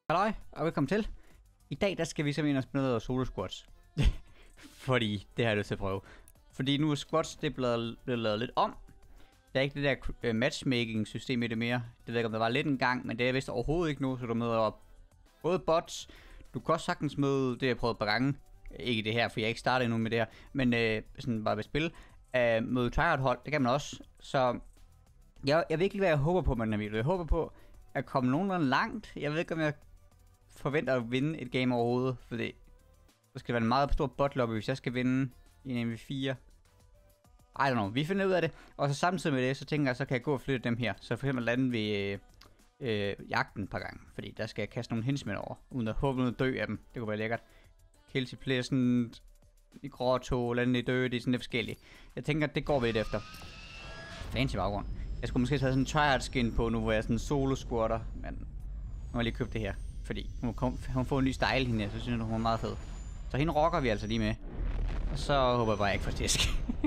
Halløj, og velkommen til. I dag der skal vi simpelthen spille noget solo squats. Fordi det har jeg lyst til at prøve. Fordi nu er squats det blevet lavet lidt om. Der er ikke det der matchmaking system i det mere. Det ved jeg ikke om der var lidt en gang, men det er vist overhovedet ikke nu. Så du møder op både bots. Du kan også sagtens møde det jeg prøvet et par gange. Ikke det her, for jeg er ikke startet endnu med det her. Men sådan bare ved spil. Møde tryhard hold, det kan man også. Så jeg ved ikke hvad jeg håber på med den her video. Jeg håber på at komme nogenlunde langt. Jeg ved ikke om jeg forventer at vinde et game overhovedet, fordi der skal være en meget stor botlobby, hvis jeg skal vinde i en MV4. I don't know, vi finder ud af det. Og så samtidig med det, så tænker jeg, så kan jeg gå og flytte dem her. Så for eksempel lande ved jagten et par gange, fordi der skal jeg kaste nogle henchmen over, uden at håbe noget dø af dem. Det kunne være lækkert. Kills i Pleasant, i Grotto, lande i dø, det er sådan lidt forskelligt. Jeg tænker, at det går vi lidt efter. Fancy baggrund. Jeg skulle måske tage sådan en tryhard skin på nu, hvor jeg er sådan en solo squatter, men nu har jeg lige købt det her. Fordi hun får en ny style hende her, så synes jeg, hun er meget fed. Så hende rocker vi altså lige med. Og så håber jeg bare, jeg ikke får tæsk.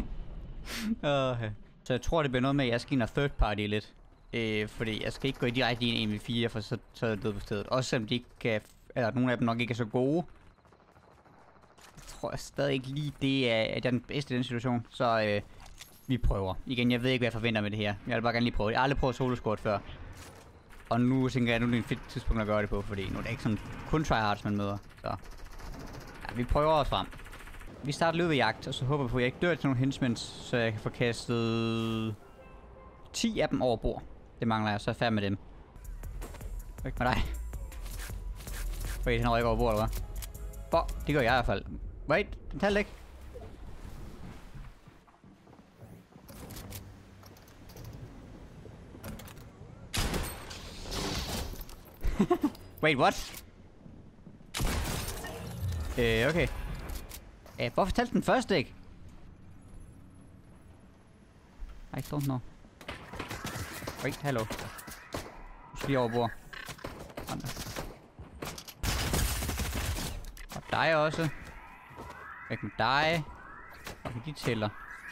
Så jeg tror, det bliver noget med, at jeg skal ind og third party lidt. Fordi jeg skal ikke gå direkte i en MV4, for så er jeg død på stedet. Også selvom de ikke kan, eller nogle af dem nok ikke er så gode. Jeg tror stadig ikke lige, det er den bedste i den situation. Så vi prøver. Igen, jeg ved ikke, hvad jeg forventer med det her. Jeg vil bare gerne lige prøve. Jeg har aldrig prøvet solo squat før. Og nu tænker jeg, at nu er det en fedt tidspunkt at gøre det på, fordi nu er det ikke sådan kun tryhards, man møder. Så ja, vi prøver os frem. Vi starter løbet jagt, og så håber jeg på, at jeg ikke dør til nogle henchmen, så jeg kan få kastet 10 af dem over bord. Det mangler jeg, så er jeg færdig med dem. Ikke med dig. Wait, han rykker over bord, eller hvad? Det gør jeg i hvert fald. Wait, den talte ikke. Wait, what? Okay. Hvorfor talte den første ikke? I don't know. Wait, hallo. Du skal lige over bord. Og dig også. Væk med dig. Okay, de tæller.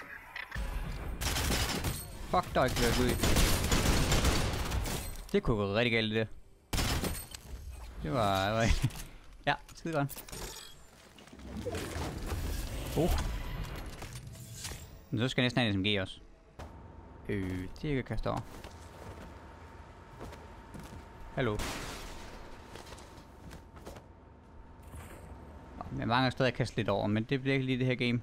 Fuck, der er ikke været ud i. Det kunne gå rigtig galt, det. Det var ja, skide godt. Men så skal jeg næsten have en SMG også. Det kan jeg kaste over. Hallo. Jeg mangler stadig at kaste lidt over, men det bliver ikke lige det her game.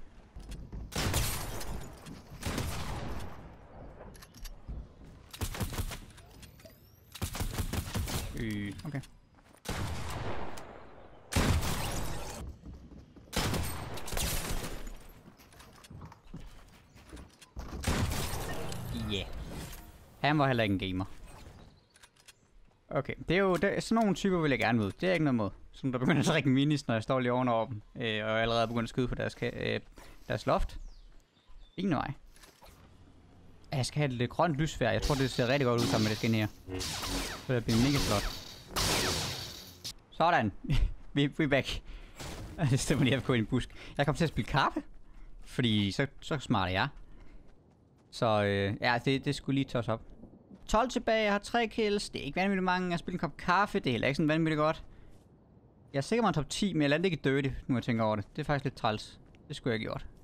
Okay. Yeah. Han var heller ikke en gamer. Okay, det er jo sådan nogle typer vil jeg gerne møde. Det er ikke noget mod. Som der begynder at drikke minis, når jeg står lige ovenover dem. Og allerede begynder at skyde på deres loft. Ingen vej. Jeg skal have lidt grønt lysfærd. Jeg tror det ser rigtig godt ud sammen med det skin her. Så det bliver mega flot. Sådan. Vi er back. Det stemmer lige på en busk. Jeg kommer til at spille kaffe. Fordi så smart er jeg. Så ja, det skulle lige tås op. 12 tilbage, jeg har 3 kills. Det er ikke vanvittigt mange. Jeg spiller en kop kaffe. Det er heller ikke sådan vanvittigt godt. Jeg er sikker på en top 10, men jeg lader det ikke dirty, nu jeg tænker over det. Det er faktisk lidt træls. Det skulle jeg have gjort.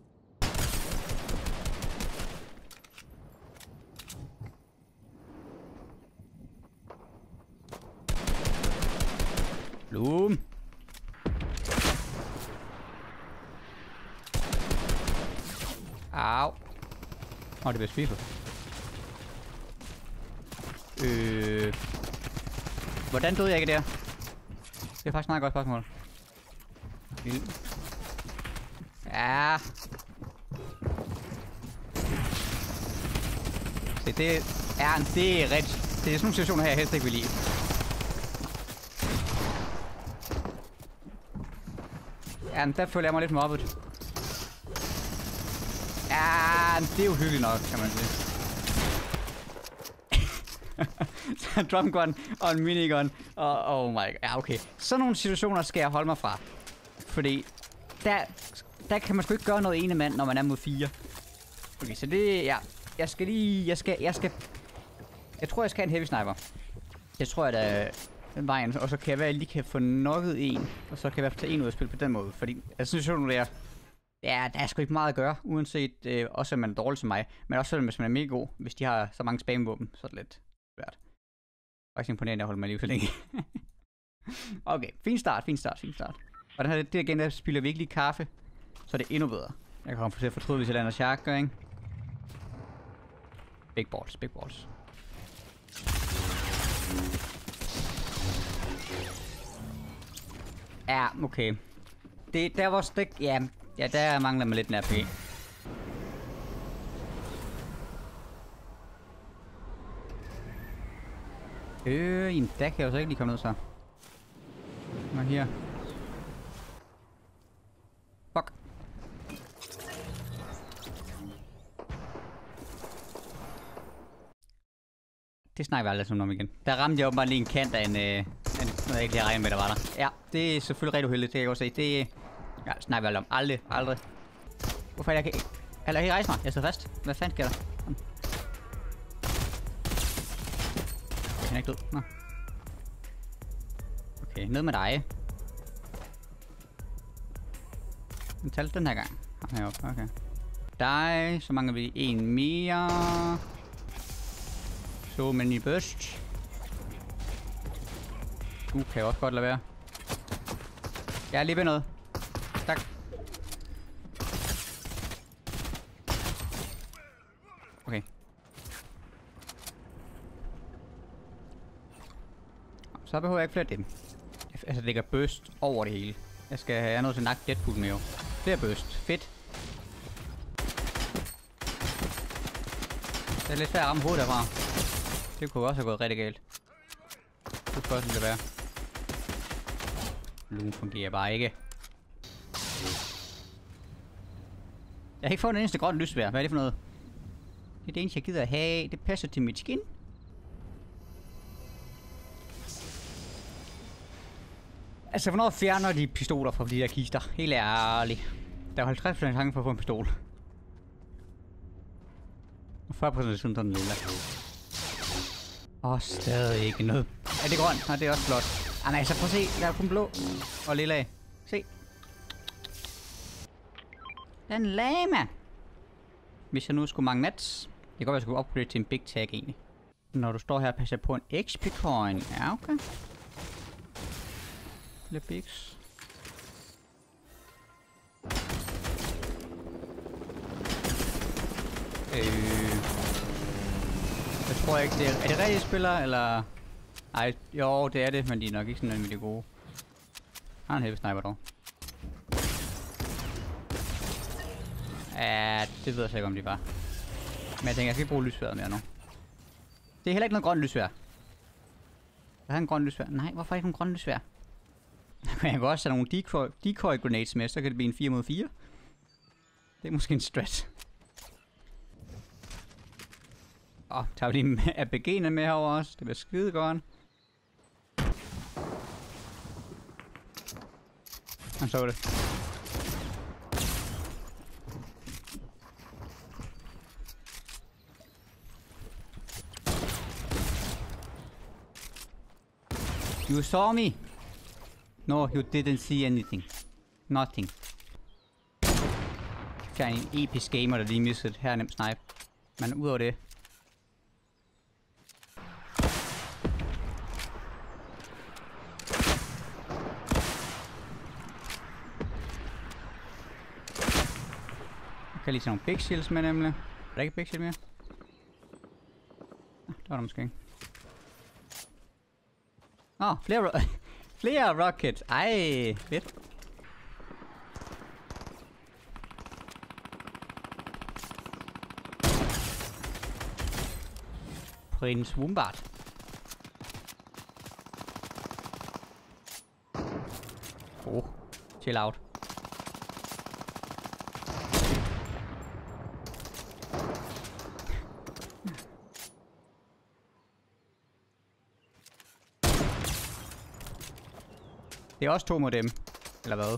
Bloom. Au. Det bliver spiffet. Hvordan døde jeg ikke der? Det er faktisk et meget godt spørgsmål. Ja. Det er rigtigt. Det er sådan nogle situationer her, jeg helst ikke vil lide. Ja, der føler jeg mig lidt mobbet. Ja, det er jo hyggeligt nok, kan man sige. Så drum gun og en minigun. Oh my god. Ja, okay. Sådan nogle situationer skal jeg holde mig fra. Fordi der kan man sgu ikke gøre noget ene mand, når man er mod 4. Okay, så det, ja. Jeg skal lige, jeg tror jeg skal have en heavy sniper. Det tror jeg da, den vejen, og så kan jeg være, at jeg lige kan få knocket en, og så kan jeg i hvert fald tage en ud af spil på den måde, fordi jeg synes jo nu der, ja, der er sgu ikke meget at gøre, uanset også at man er dårlig som mig, men også hvis man er mega god, hvis de har så mange spamvåben, så er det lidt svært. Faktisk imponerende at holde mig liv så længe. Okay, fin start. Og den her, det igen, der spiller virkelig kaffe, så er det endnu bedre. Jeg kan komme til at fortryde, hvis jeg lander shark, ikke? Big balls. Ja, okay. Der var stik, ja, der mangler mig lidt en RPG. Jamen, der kan jeg jo så ikke lige komme ned så. Nå, her. Fuck. Det snakker vi aldrig sådan om igen. Der ramte jeg jo bare lige en kant af en noget jeg ikke lige regnet med, der var der. Ja, det er selvfølgelig rigtig uheldigt, det kan jeg godt se. Det snakker vi aldrig om. Aldrig. Hvorfor er jeg ikke... Eller jeg kan rejse mig, jeg sidder fast. Hvad fanden sker der? Han er ikke død. Nå. Okay, ned med dig. Den talte den her gang. Heroppe, okay. Dig, så mangler vi en mere. Så many burst. Kan jeg også godt lade være. Jeg er lige ved noget. Tak. Okay. Så behøver jeg ikke flere af dem. Altså, det ligger burst over det hele. Jeg skal have noget til nakke Deadpool med jo. Flere burst. Fedt. Det er lidt svært at ramme hovedet derfra. Det kunne også have gået rigtig galt. Det kunne også det være. Lugen fungerer bare ikke. Jeg har ikke fået en eneste grønt lysvær. Hvad er det for noget? Det er det eneste jeg gider at have. Det passer til mit skin. Altså, hvornår fjerner de pistoler fra de der kister? Helt ærligt. Der er 50% chance for at få en pistol. Og 40% sådan den lille. Stadig ikke noget. Er det grønt? Nej, det er også flot. Jamen altså, prøv at se. Der er kun blå og lilla af. Se. Den lama. Hvis jeg nu skulle mange nats. Det kan godt være, jeg skulle upgrade til en big tag egentlig. Når du står her og passer på en XP coin. Ja, okay. Lidt bigs. Jeg tror ikke, det er det rigtige spillere, eller... Ej, jo, det er det, men de er nok ikke sådan vildt gode. Han er en heavy sniper dog. Ja, det ved jeg ikke, om de var. Men jeg tænker, jeg skal ikke bruge lysværet mere nu. Det er heller ikke noget grønt lysvær. Der er en grøn lysvær. Nej, hvorfor ikke en grøn lysvær? Jeg kan også have nogle decoy grenades med, så kan det blive en 4 mod 4. Det er måske en strat. Tager vi lige APG'erne med herover også. Det bliver skide godt. Han så det. You saw me? No, you didn't see anything. Nothing. Jeg er en episk gamer, der lige missede her nemt snipe. Men udover det... Jeg kan lige se nogle big shields med nemlig. Er der ikke big shield mere? Det var der måske ikke. Flere rockets. Ej, fedt. Prins Wombart. Chill out. Det er også 2 mod dem. Eller hvad?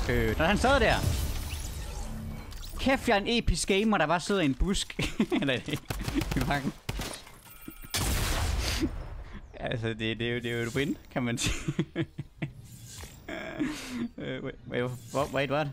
Der han sad der. Kæft, jeg er en episk gamer, der bare sidder i en busk. Eller i bakken. Altså, det er jo et win, kan man sige. Wait, what?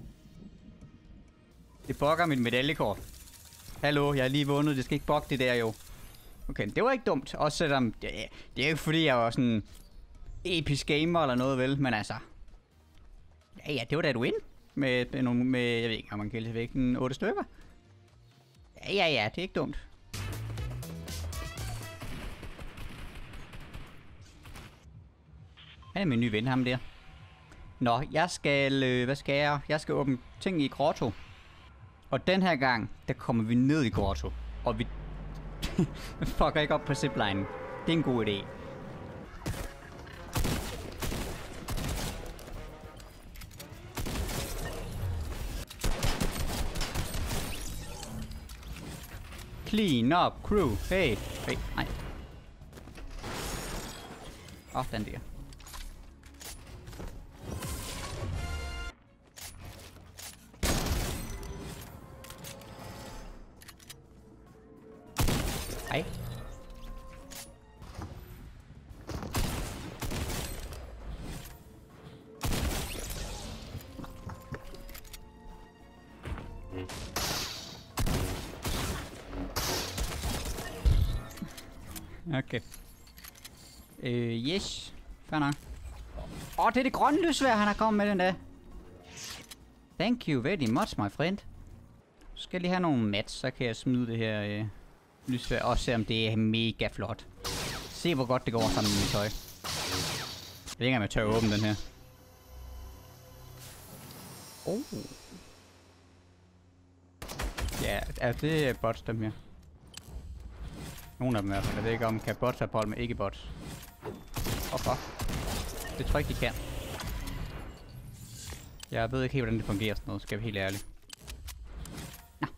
Det bugger mit medaljekort. Hallo, jeg har lige vundet. Det skal ikke bugge det der jo. Okay, det var ikke dumt. Også selvom... Det er jo ikke fordi, jeg var sådan... episk gamer eller noget vel, men altså... Ja, det var da et win. Med nogle... jeg ved ikke, om man kan væk en 8 stykker. Ja, det er ikke dumt. Han er min nye ven, ham der. Nå, jeg skal... hvad skal jeg? Jeg skal åbne ting i Grotto. Og den her gang, der kommer vi ned i Grotto. Og vi... fucker ikke op på ziplinen. Det er en god idé. Clean up, crew. Hey. Hey, nej. Den der. Hej. Okay. Yes. Fair nok. Det er det grønne lysvær, han har kommet med den der. Thank you very much, my friend. Så skal jeg lige have nogle mats, så kan jeg smide det her lysvær. Og se om det er mega flot. Se hvor godt det går sammen med mit tøj. Jeg ved ikke om jeg tør at åbne den her. Ja, det er bots dem her. Nogle af dem i hvert fald. Jeg ved ikke om kan bots have bold med ikke bots. Fuck. Det tror jeg ikke de kan. Jeg ved ikke helt hvordan det fungerer sådan noget, skal jeg være helt ærlig. Nå.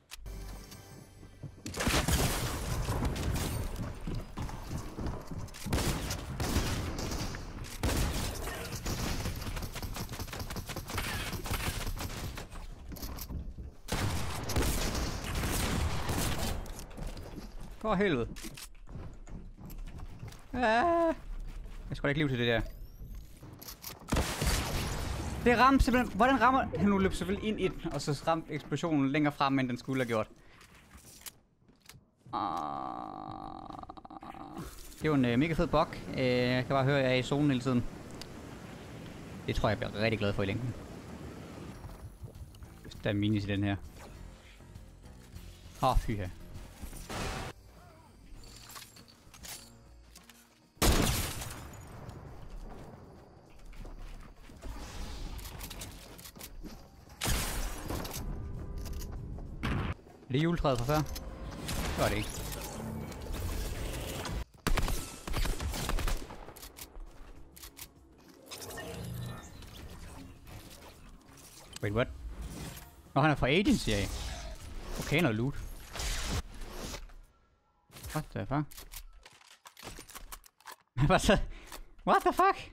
For helvede. Jeg skal da ikke leve til det der. Det ramte simpelthen... Hvordan rammer... Han nu løb selvfølgelig ind i den, og så ramte eksplosionen længere frem, end den skulle have gjort. Det var en mega fed bug. Jeg kan bare høre, at jeg er i zonen hele tiden. Det tror jeg bliver rigtig glad for i længden. Hvis der er minis i den her. Fy her. Er det juletræet fra før? Det var det ikke. Wait, what? Han er fra Agency af. Okay, noget loot. What the fuck? What the fuck?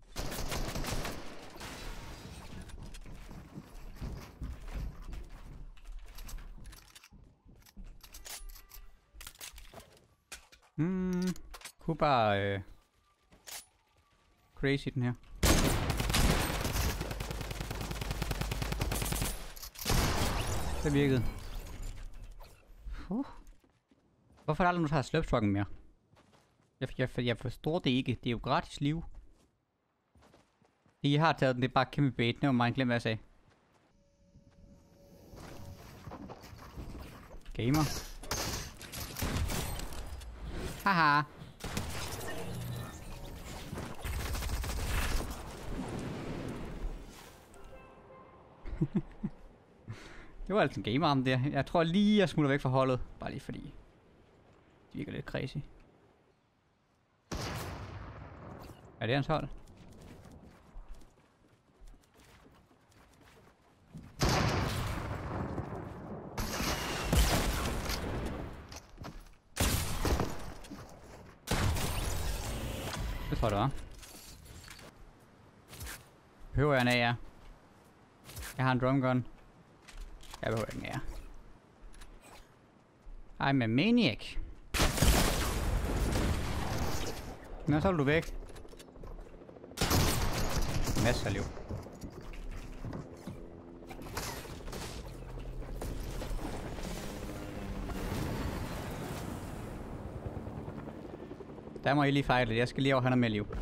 Kunne bare crazy den her. Det virkede. Hvorfor er der aldrig nogen, der har sløbstrukken mere? Jeg forstår det ikke. Det er jo gratis liv. Det I har taget den, det er bare kæmpe bait. Never mind, glem hvad jeg sagde. Gamer. Haha. Det var altså en gamer om der. Jeg tror lige jeg smutter væk fra holdet. Bare lige fordi. Det virker lidt crazy. Er det hans hold? Det tror jeg det var. Behøver jeg en AR? Jeg har en drum gun. Jeg behøver ikke mere. I'm a maniac. Nå, så er du væk. Masser af liv. Der må I lige fejle. Jeg skal lige over have noget mere liv.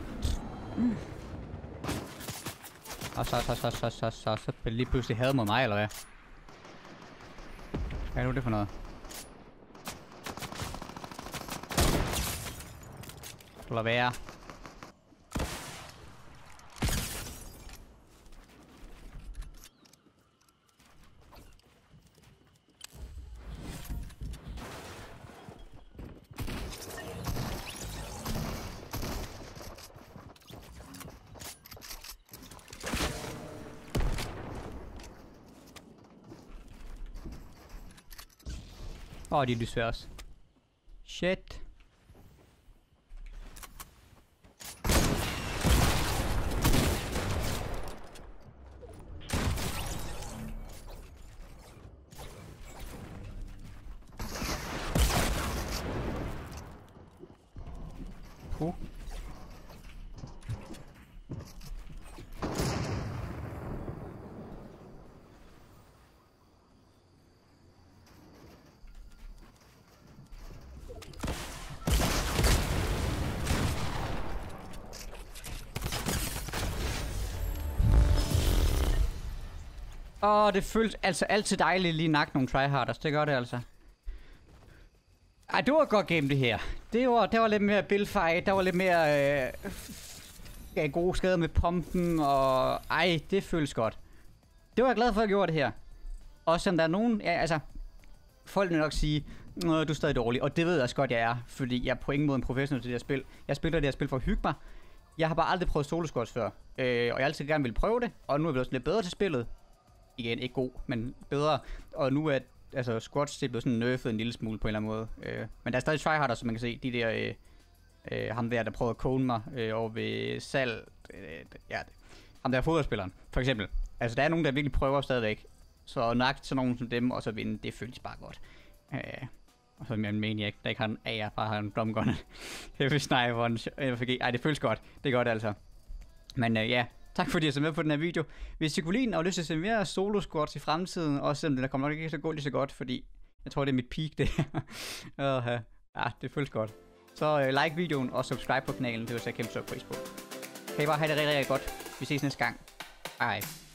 Og så lige pludselig had mod mig, eller hvad? Hvad er nu det for noget? Lad være. De er desværre også. Shit. Det føles altså altid dejligt lige nakke nogle tryharders. Det gør det altså. Ej, det var et godt game det her. Det var lidt mere buildfight. Der var lidt mere gode skader med pumpen. Og ej, det føles godt. Det var jeg glad for, at jeg gjorde det her. Også selvom der er nogen... Ja, altså... Folk vil nok sige... du er stadig dårlig. Og det ved jeg også godt, jeg er. Fordi jeg er på ingen måde en professionel til det her spil. Jeg spiller det her spil for at hygge mig. Jeg har bare aldrig prøvet solo squads før. Og jeg altid gerne ville prøve det. Og nu er vi også lidt bedre til spillet. Igen, ikke god, men bedre. Og nu er altså squats, det blevet sådan nerfed en lille smule på en eller anden måde. Men der er stadig tryharder, som man kan se. De der, ham der prøver at kone mig over ved salg. Ja, ham der fodboldspilleren, for eksempel. Altså, der er nogen, der virkelig prøver stadigvæk. Så nok sådan nogen som dem, og så vinde, det føles bare godt. Og så med en maniac, der ikke har en AR, bare har en drum gun. Heavy sniper, en FG. Ej, det føles godt. Det er godt altså. Men ja. Tak fordi I så med på den her video. Hvis I kunne lide den og har lyst til at se mere solo squads i fremtiden, også selvom det kommer nok ikke til at gå lige så godt, fordi jeg tror det er mit peak det her. Ja, det føles godt. Så like videoen og subscribe på kanalen, det vil jeg kæmpe stor pris på. Kan I bare have det rigtig, rigtig godt. Vi ses næste gang. Hej.